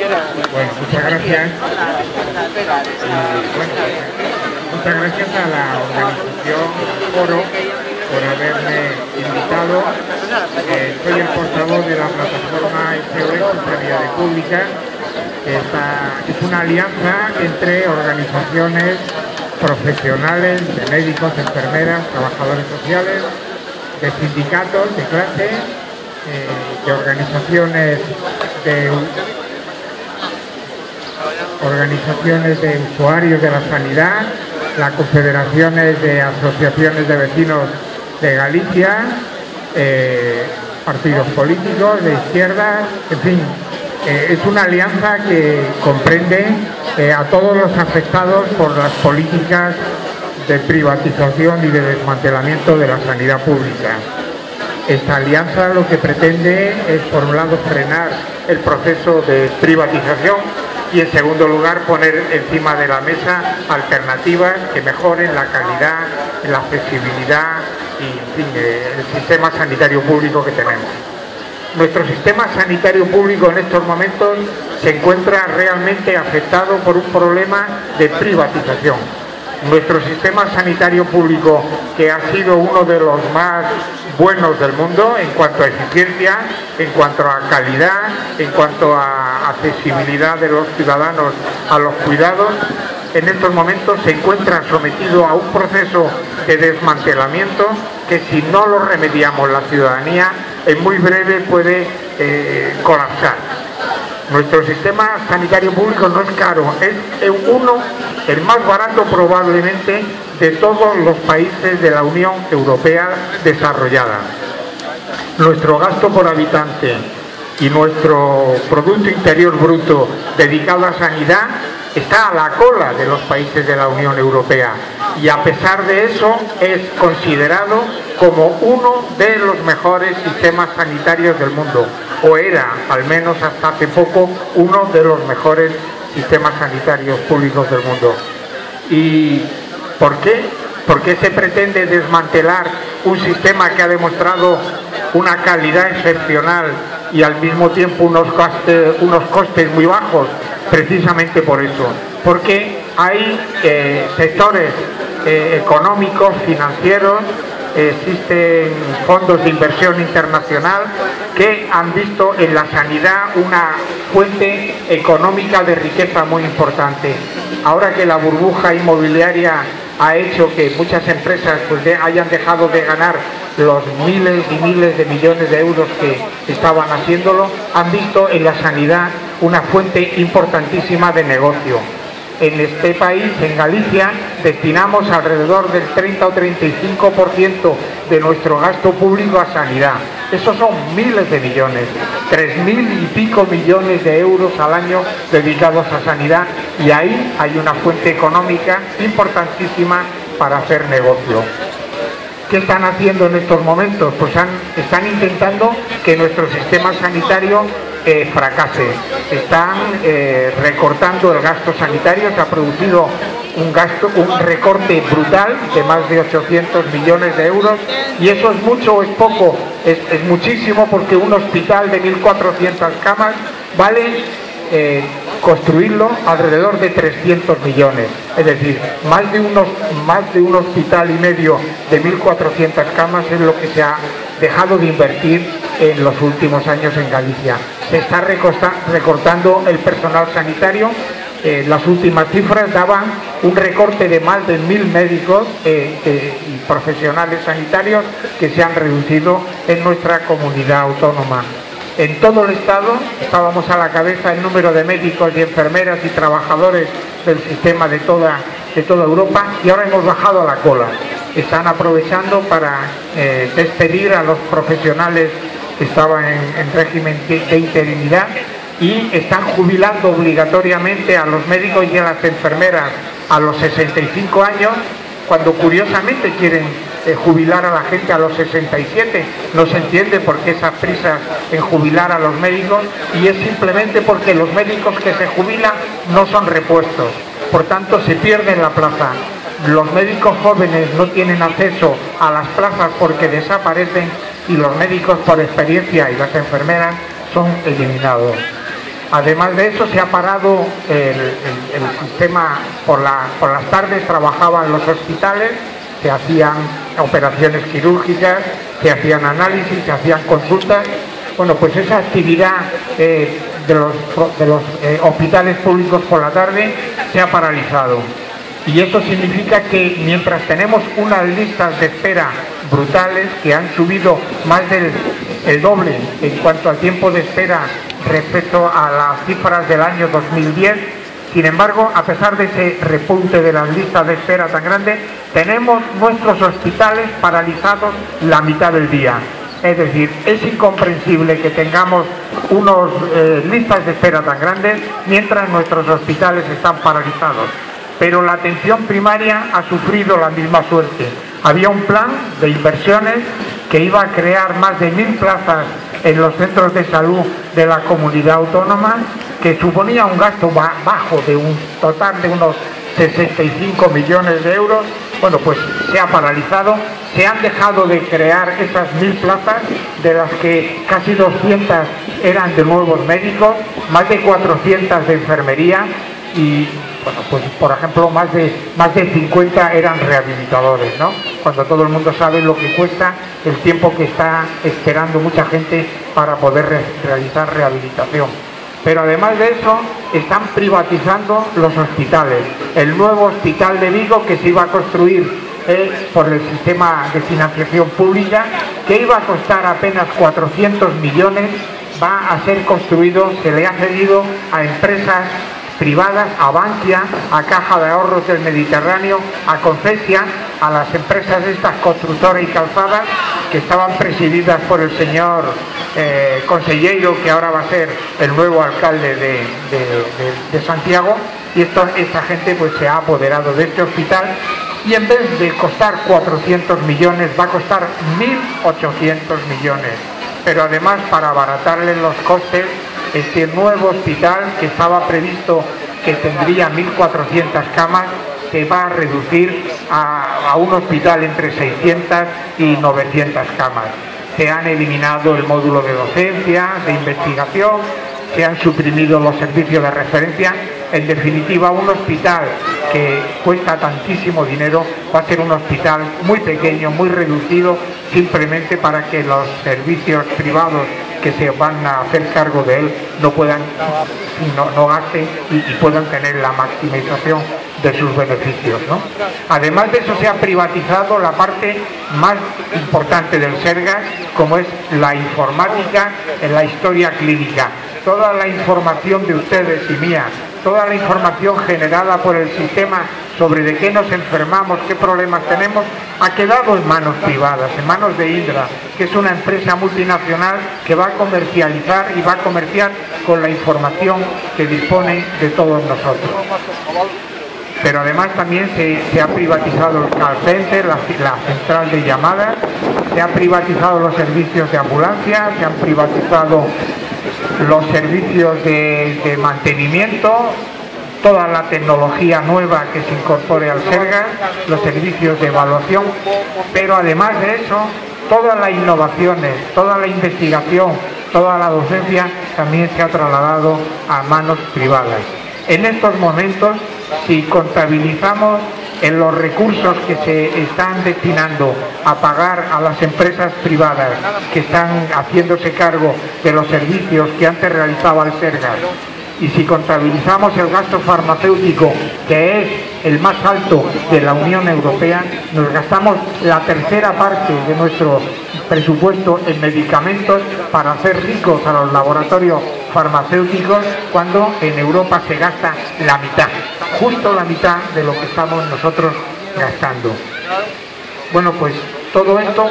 Bueno, muchas gracias. Muchas gracias a la organización Foro por haberme invitado. Soy el portavoz de la plataforma SOS Sanidad Pública. Es una alianza entre organizaciones profesionales, de médicos, enfermeras, trabajadores sociales, de sindicatos de clase, de organizaciones de usuarios de la sanidad, las confederaciones de asociaciones de vecinos de Galicia, partidos políticos de izquierda, en fin, es una alianza que comprende a todos los afectados por las políticas de privatización y de desmantelamiento de la sanidad pública. Esta alianza lo que pretende es, por un lado, frenar el proceso de privatización y, en segundo lugar, poner encima de la mesa alternativas que mejoren la calidad, la accesibilidad y, en fin, el sistema sanitario público que tenemos. Nuestro sistema sanitario público en estos momentos se encuentra realmente afectado por un problema de privatización. Nuestro sistema sanitario público, que ha sido uno de los más buenos del mundo en cuanto a eficiencia, en cuanto a calidad, en cuanto a accesibilidad de los ciudadanos a los cuidados, en estos momentos se encuentra sometido a un proceso de desmantelamiento que, si no lo remediamos la ciudadanía, en muy breve puede colapsar. Nuestro sistema sanitario público no es caro, es el más barato probablemente de todos los países de la Unión Europea desarrollada. Nuestro gasto por habitante y nuestro Producto Interior Bruto dedicado a sanidad está a la cola de los países de la Unión Europea y, a pesar de eso, es considerado como uno de los mejores sistemas sanitarios del mundo, o era, al menos hasta hace poco, uno de los mejores sistemas sanitarios públicos del mundo. ¿Y por qué? ¿Por qué se pretende desmantelar un sistema que ha demostrado una calidad excepcional y al mismo tiempo unos costes muy bajos? Precisamente por eso, porque hay sectores económicos, financieros, existen fondos de inversión internacional que han visto en la sanidad una fuente económica de riqueza muy importante. Ahora que la burbuja inmobiliaria ha hecho que muchas empresas hayan dejado de ganar los miles y miles de millones de euros que estaban haciéndolo, han visto en la sanidad una fuente importantísima de negocio. En este país, en Galicia, destinamos alrededor del 30 o 35% de nuestro gasto público a sanidad. Esos son miles de millones, 3.000 y pico millones de euros al año dedicados a sanidad, y ahí hay una fuente económica importantísima para hacer negocio. ¿Qué están haciendo en estos momentos? Pues están intentando que nuestro sistema sanitario fracase. Están recortando el gasto sanitario. Se ha producido un recorte brutal de más de 800 millones de euros, y eso es mucho o es poco. Es muchísimo, porque un hospital de 1.400 camas vale construirlo alrededor de 300 millones, es decir, más de un hospital y medio de 1.400 camas es lo que se ha dejado de invertir en los últimos años en Galicia. Se está recortando el personal sanitario. Las últimas cifras daban un recorte de más de 1.000 médicos y profesionales sanitarios que se han reducido en nuestra comunidad autónoma. En todo el Estado estábamos a la cabeza en número de médicos y enfermeras y trabajadores del sistema de toda Europa, y ahora hemos bajado a la cola. Están aprovechando para despedir a los profesionales que estaban en régimen de interinidad, y están jubilando obligatoriamente a los médicos y a las enfermeras a los 65 años, cuando curiosamente quieren jubilar a la gente a los 67. No se entiende por qué esas prisas en jubilar a los médicos, y es simplemente porque los médicos que se jubilan no son repuestos, por tanto se pierden la plaza. Los médicos jóvenes no tienen acceso a las plazas porque desaparecen, y los médicos por experiencia y las enfermeras son eliminados. Además de eso, se ha parado el sistema. Por las tardes trabajaban los hospitales, se hacían operaciones quirúrgicas, se hacían análisis, se hacían consultas. Bueno, pues esa actividad de los hospitales públicos por la tarde se ha paralizado. Y eso significa que mientras tenemos unas listas de espera brutales que han subido más del doble en cuanto al tiempo de espera respecto a las cifras del año 2010, sin embargo, a pesar de ese repunte de las listas de espera tan grandes, tenemos nuestros hospitales paralizados la mitad del día. Es decir, es incomprensible que tengamos unas listas de espera tan grandes mientras nuestros hospitales están paralizados. Pero la atención primaria ha sufrido la misma suerte. Había un plan de inversiones que iba a crear más de 1000 plazas en los centros de salud de la comunidad autónoma, que suponía un gasto bajo de un total de unos 65 millones de euros. Bueno, pues se ha paralizado, se han dejado de crear esas 1000 plazas, de las que casi 200 eran de nuevos médicos, más de 400 de enfermería y, bueno, pues por ejemplo, más de 50 eran rehabilitadores, ¿no? Cuando todo el mundo sabe lo que cuesta el tiempo que está esperando mucha gente para poder realizar rehabilitación. Pero además de eso, están privatizando los hospitales. El nuevo hospital de Vigo, que se iba a construir por el sistema de financiación pública, que iba a costar apenas 400 millones, va a ser construido, se le ha cedido a empresas privadas, a Bankia, a Caja de Ahorros del Mediterráneo, a Concesia, a las empresas estas constructoras y calzadas, que estaban presididas por el señor Conselleiro, que ahora va a ser el nuevo alcalde de Santiago, y esta gente pues se ha apoderado de este hospital, y en vez de costar 400 millones va a costar 1.800 millones. Pero además, para abaratarle los costes, este nuevo hospital, que estaba previsto que tendría 1.400 camas, se va a reducir a un hospital entre 600 y 900 camas. Se han eliminado el módulo de docencia, de investigación, se han suprimido los servicios de referencia. En definitiva, un hospital que cuesta tantísimo dinero va a ser un hospital muy pequeño, muy reducido, simplemente para que los servicios privados que se van a hacer cargo de él no gasten y puedan tener la maximización de sus beneficios, ¿no? Además de eso, se ha privatizado la parte más importante del Sergas, como es la informática en la historia clínica. Toda la información de ustedes y mía, toda la información generada por el sistema sobre de qué nos enfermamos, qué problemas tenemos, ha quedado en manos privadas, en manos de Indra, que es una empresa multinacional que va a comercializar y va a comerciar con la información que dispone de todos nosotros. Pero además también se ha privatizado el call center, la central de llamadas, se han privatizado los servicios de ambulancia, se han privatizado los servicios de mantenimiento, toda la tecnología nueva que se incorpore al Sergas, los servicios de evaluación, pero además de eso, todas las innovaciones, toda la investigación, toda la docencia también se ha trasladado a manos privadas. En estos momentos, si contabilizamos en los recursos que se están destinando a pagar a las empresas privadas que están haciéndose cargo de los servicios que antes realizaba el Sergas, y si contabilizamos el gasto farmacéutico, que es el más alto de la Unión Europea, nos gastamos la tercera parte de nuestro presupuesto en medicamentos para hacer ricos a los laboratorios farmacéuticos, cuando en Europa se gasta la mitad, justo la mitad de lo que estamos nosotros gastando. Bueno, pues todo esto,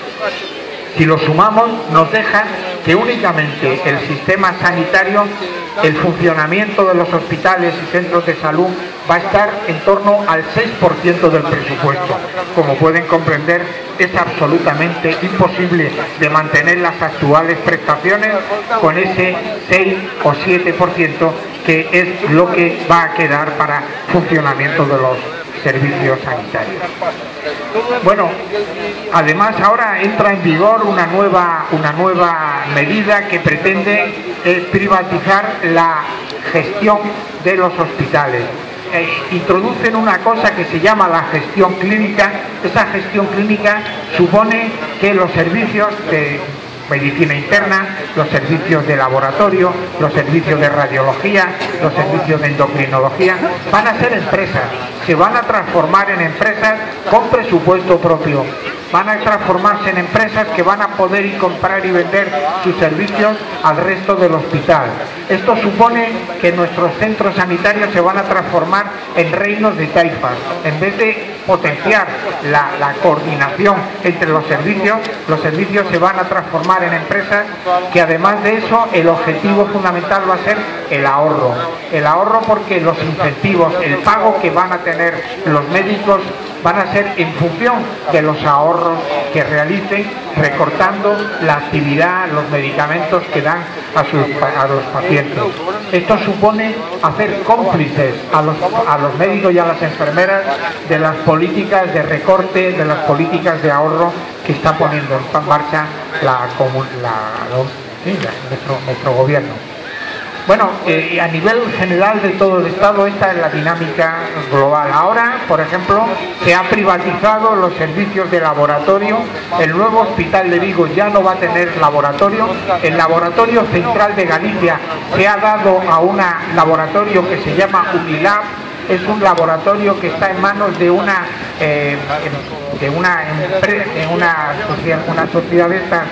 si lo sumamos, nos deja que únicamente el sistema sanitario, el funcionamiento de los hospitales y centros de salud, va a estar en torno al 6% del presupuesto. Como pueden comprender, es absolutamente imposible de mantener las actuales prestaciones con ese 6 o 7% que es lo que va a quedar para funcionamiento de los servicios sanitarios. Bueno, además ahora entra en vigor una nueva medida que pretende privatizar la gestión de los hospitales. Introducen una cosa que se llama la gestión clínica. Esa gestión clínica supone que los servicios de medicina interna, los servicios de laboratorio, los servicios de radiología, los servicios de endocrinología, van a ser empresas, se van a transformar en empresas con presupuesto propio. Van a transformarse en empresas que van a poder ir comprar y vender sus servicios al resto del hospital. Esto supone que nuestros centros sanitarios se van a transformar en reinos de taifas. En vez de potenciar la coordinación entre los servicios se van a transformar en empresas que, además de eso, el objetivo fundamental va a ser el ahorro. El ahorro porque los incentivos, el pago que van a tener los médicos van a ser en función de los ahorros que realicen, recortando la actividad, los medicamentos que dan a los pacientes. Esto supone hacer cómplices a los médicos y a las enfermeras de las políticas de recorte, de las políticas de ahorro que está poniendo en marcha nuestro gobierno. Bueno, a nivel general de todo el Estado, esta es la dinámica global. Ahora, por ejemplo, se ha privatizado los servicios de laboratorio. El nuevo hospital de Vigo ya no va a tener laboratorio. El laboratorio central de Galicia se ha dado a un laboratorio que se llama Unilab. Es un laboratorio que está en manos de una sociedad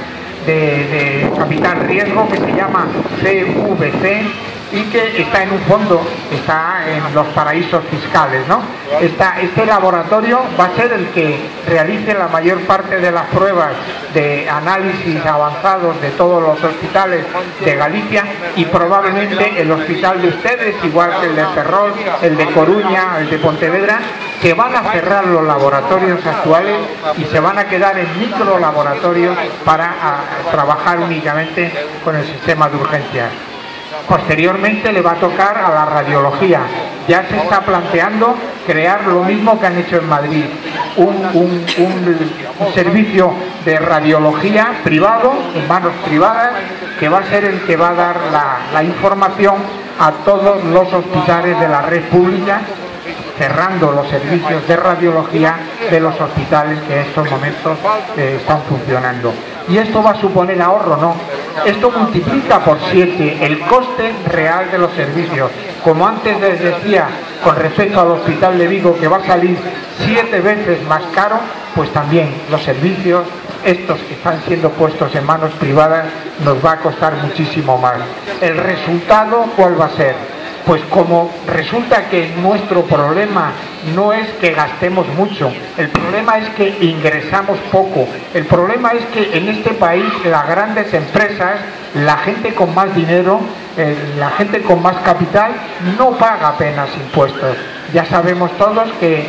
de capital riesgo que se llama CVC y que está en un fondo, está en los paraísos fiscales, ¿no? Este laboratorio va a ser el que realice la mayor parte de las pruebas de análisis avanzados de todos los hospitales de Galicia, y probablemente el hospital de ustedes, igual que el de Ferrol, el de Coruña, el de Pontevedra, se van a cerrar los laboratorios actuales y se van a quedar en micro laboratorios para trabajar únicamente con el sistema de urgencias. Posteriormente le va a tocar a la radiología. Ya se está planteando crear lo mismo que han hecho en Madrid, un servicio de radiología privado, en manos privadas, que va a ser el que va a dar la información a todos los hospitales de la red pública, cerrando los servicios de radiología de los hospitales que en estos momentos están funcionando. ¿Y esto va a suponer ahorro? No. Esto multiplica por 7 el coste real de los servicios. Como antes les decía, con respecto al hospital de Vigo, que va a salir 7 veces más caro, pues también los servicios, estos que están siendo puestos en manos privadas, nos va a costar muchísimo más. ¿El resultado cuál va a ser? Pues como resulta que nuestro problema no es que gastemos mucho, el problema es que ingresamos poco, el problema es que en este país las grandes empresas, la gente con más dinero, la gente con más capital, no paga apenas impuestos. Ya sabemos todos que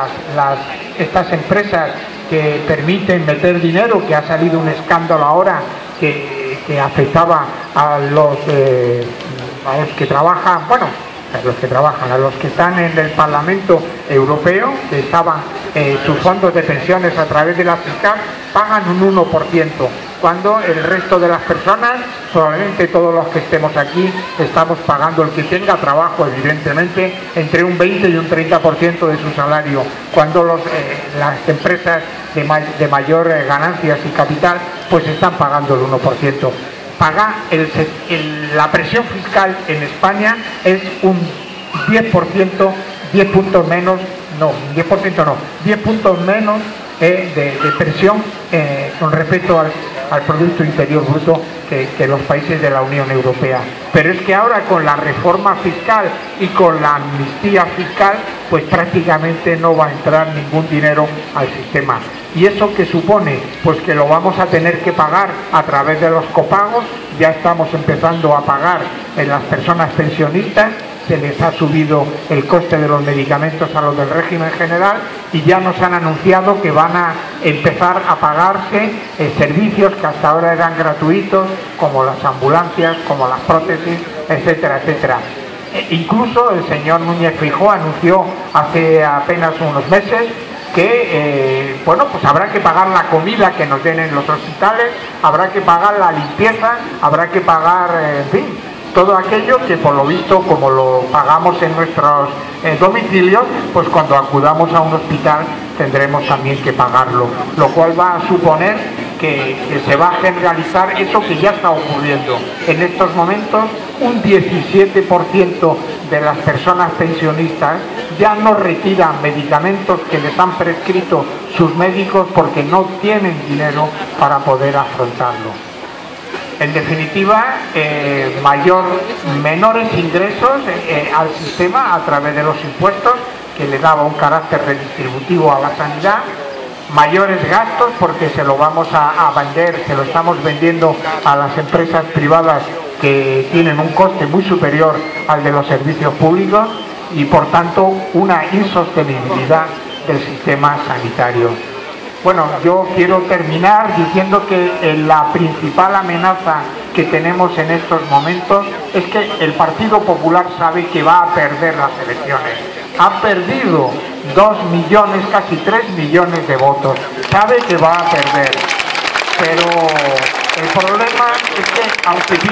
estas empresas que permiten meter dinero, que ha salido un escándalo ahora que afectaba a los que trabajan, a los que están en el Parlamento Europeo, que estaban sus fondos de pensiones a través de la fiscal, pagan un 1%, cuando el resto de las personas, probablemente todos los que estemos aquí, estamos pagando, el que tenga trabajo, evidentemente, entre un 20 y un 30% de su salario, cuando las empresas de mayor ganancias y capital, pues están pagando el 1%. La presión fiscal en España es un 10%, 10 puntos menos, no, 10% no, 10 puntos menos de presión con respecto al Producto Interior Bruto que los países de la Unión Europea. Pero es que ahora con la reforma fiscal y con la amnistía fiscal, pues prácticamente no va a entrar ningún dinero al sistema. ¿Y eso qué supone? Pues que lo vamos a tener que pagar a través de los copagos. Ya estamos empezando a pagar en las personas pensionistas, se les ha subido el coste de los medicamentos a los del régimen general, y ya nos han anunciado que van a empezar a pagarse servicios que hasta ahora eran gratuitos, como las ambulancias, como las prótesis, etcétera, etcétera. Incluso el señor Núñez Feijóo anunció hace apenas unos meses que bueno, pues habrá que pagar la comida que nos den en los hospitales, habrá que pagar la limpieza, habrá que pagar, en fin, todo aquello que por lo visto, como lo pagamos en nuestros domicilios, pues cuando acudamos a un hospital tendremos también que pagarlo, lo cual va a suponer que se va a generalizar eso que ya está ocurriendo. En estos momentos, un 17% de las personas pensionistas ya no retiran medicamentos que les han prescrito sus médicos porque no tienen dinero para poder afrontarlo. En definitiva, menores ingresos al sistema a través de los impuestos, que le daba un carácter redistributivo a la sanidad, mayores gastos porque se lo vamos a vender, se lo estamos vendiendo a las empresas privadas que tienen un coste muy superior al de los servicios públicos y por tanto una insostenibilidad del sistema sanitario. Bueno, yo quiero terminar diciendo que la principal amenaza que tenemos en estos momentos es que el Partido Popular sabe que va a perder las elecciones. Ha perdido 2 millones, casi 3 millones de votos. Sabe que va a perder. Pero el problema es que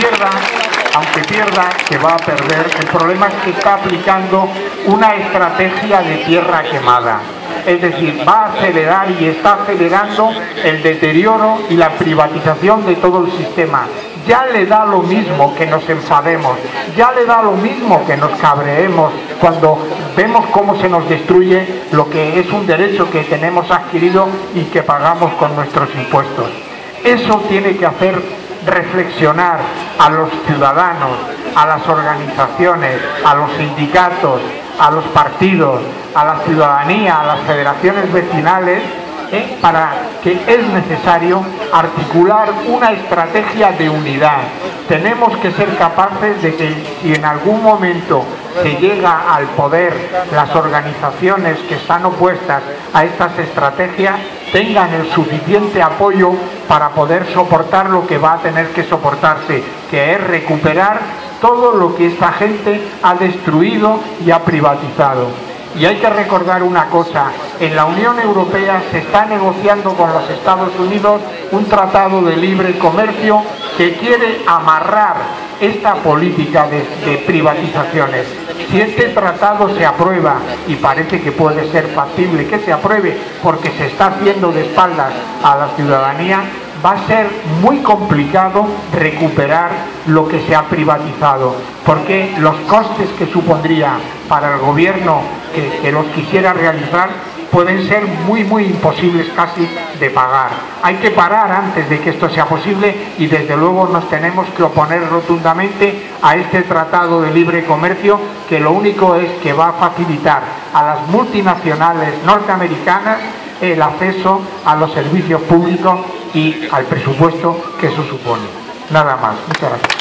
aunque pierda, que va a perder, el problema es que está aplicando una estrategia de tierra quemada. Es decir, va a acelerar y está acelerando el deterioro y la privatización de todo el sistema. Ya le da lo mismo que nos enfademos, ya le da lo mismo que nos cabreemos cuando vemos cómo se nos destruye lo que es un derecho que tenemos adquirido y que pagamos con nuestros impuestos. Eso tiene que hacer reflexionar a los ciudadanos, a las organizaciones, a los sindicatos, a los partidos, a la ciudadanía, a las federaciones vecinales, para que es necesario articular una estrategia de unidad. Tenemos que ser capaces de que si en algún momento se llega al poder, las organizaciones que están opuestas a estas estrategias tengan el suficiente apoyo para poder soportar lo que va a tener que soportarse, que es recuperar todo lo que esta gente ha destruido y ha privatizado. Y hay que recordar una cosa, en la Unión Europea se está negociando con los Estados Unidos un tratado de libre comercio que quiere amarrar esta política de privatizaciones. Si este tratado se aprueba, y parece que puede ser factible que se apruebe porque se está haciendo de espaldas a la ciudadanía, va a ser muy complicado recuperar lo que se ha privatizado, porque los costes que supondría para el gobierno que los quisiera realizar pueden ser muy imposibles casi de pagar. Hay que parar antes de que esto sea posible y desde luego nos tenemos que oponer rotundamente a este tratado de libre comercio que lo único es que va a facilitar a las multinacionales norteamericanas el acceso a los servicios públicos y al presupuesto que eso supone. Nada más. Muchas gracias.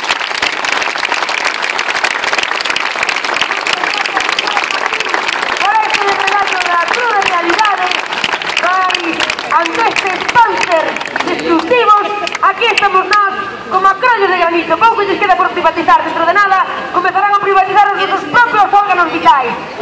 Ante este cáncer destructivos, aquí estamos nós, como a crollos de granito. Pouco lles queda por privatizar, dentro de nada comezarán a privatizar os nosos propios órganos vitais.